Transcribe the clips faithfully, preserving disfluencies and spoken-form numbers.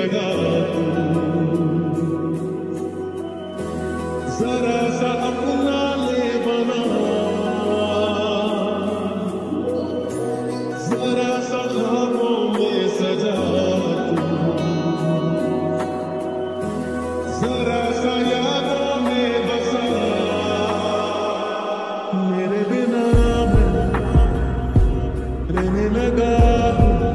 लगा तू, जरा सा अपना ले बना, जरा सा ख्वाबों में सजा तू, जरा सा यादों में बसा। मेरे बिना मैं रहने लगा हूँ,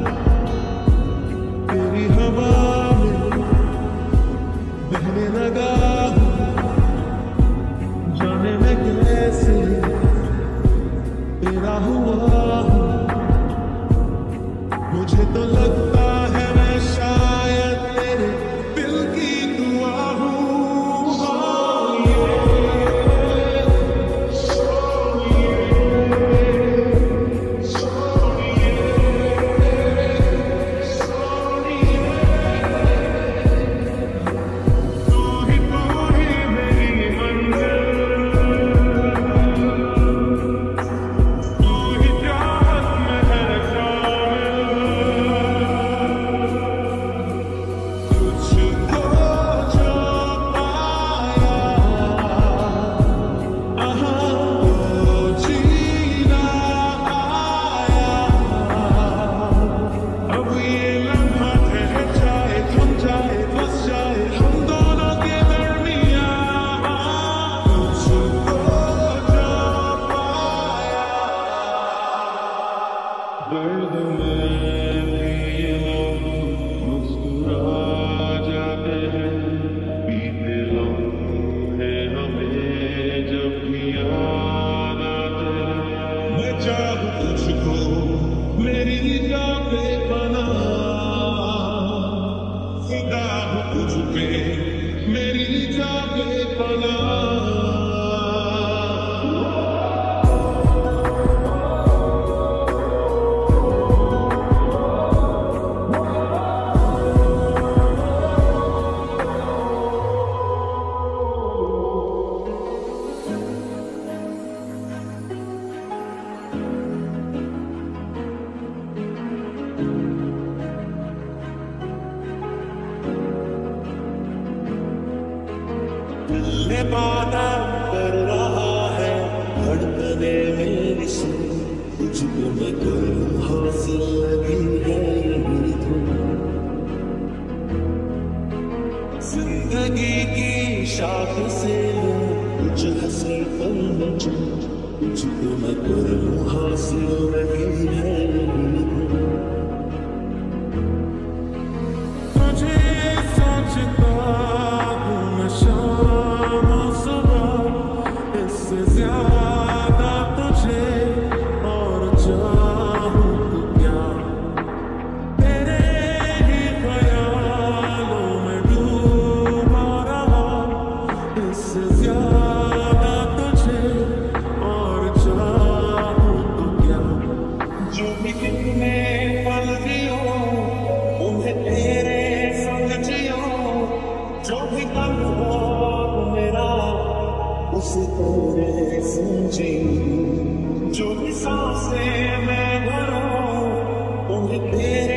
तेरी हवा में बहने लगा हूँ, जाने मैं कैसे तेरा हुआ हूँ। मुझे तो लगता है मैं शायद तेरे दिल की दुआ हूँ। दर्द में भी लोग मुस्कुरा जाते हैं, बीते लम्हे हमें जब भी याद आते हैं। मैं चाहूँ तुझको मेरी जाते बना, फिदा हूँ तुझ पे मेरी जाते बना। दिल वादा कर रहा है धड़कने मेरी सुन, तुझको मैं करूँ हासिल लगी है यही धुन। जिंदगी की शाख से कुछ हंसी पल में चुन, तुझको मैं करूँ हासिल लगी है यही धुन। तुझे सोचता हूँ मैं शाम सुबह, इससे ज्यादा तुझे और चाहूँ तो क्या। तेरे ही ख्यालों में डूबा रहा, इससे ज्यादा तुझे और चाहूँ तो क्या। जो भी कितने पल जियो उन्हें तेरे संग जियो, जो भी कम हो मेरा उसे तेरे समझी, जो भी सांसें मैं भरूं उन्हें तेरे